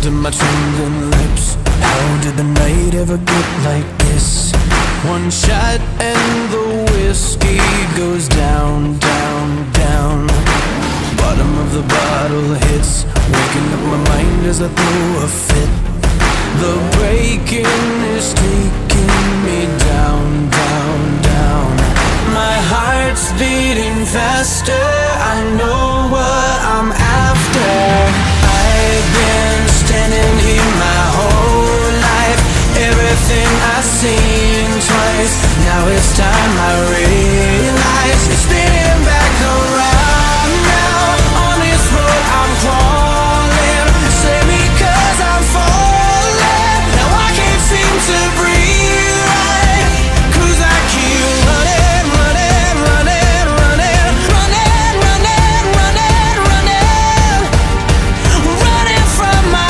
to my trembling lips. How did the night ever get like this? One shot and the whiskey goes down, down, down. Bottom of the bottle hits, waking up my mind as I throw a fit. The breaking is taking me down, down, down. My heart's beating faster, I know what I'm after. I've been standing here my whole life, everything I've seen twice. Now it's time I realize it's spinning back around now. On this road I'm crawling, save me 'cause I'm falling. Now I can't seem to breathe right, 'cause I keep running, running, running, running, running, running, running, running, running from my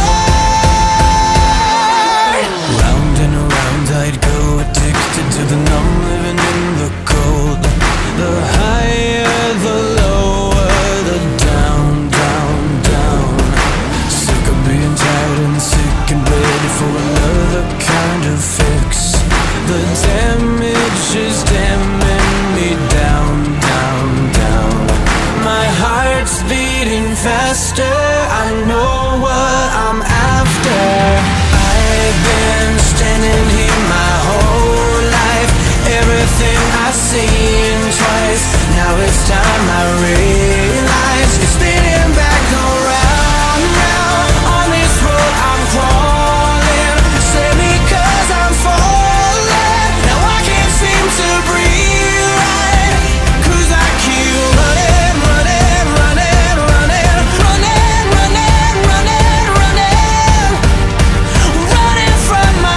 heart. Round and around I'd go, addicted to the numb, living in the cold. The higher, the lower, the down, down, down. Sick of being tired and sick and ready for another kind of fix. The damage is damning me down, down, down. My heart's beating faster, I know what I'm after. I've been standing here my whole life, everything I've seen twice. Now it's time I realize it's spinning back around now. On this road I'm crawling, save me 'cause I'm falling. Now I can't seem to breathe right, 'cause I keep running, running, running, running, running, running, running, running, running from my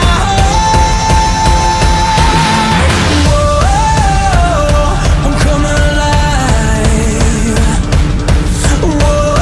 heart. Whoa, I'm coming alive. Whoa,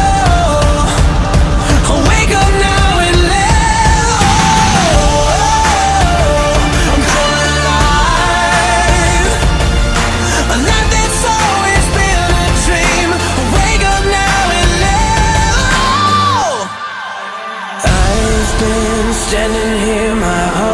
I'll wake up now and live. I'm coming alive. A life that's always been a dream. I'll wake up now and live. I've been standing here my whole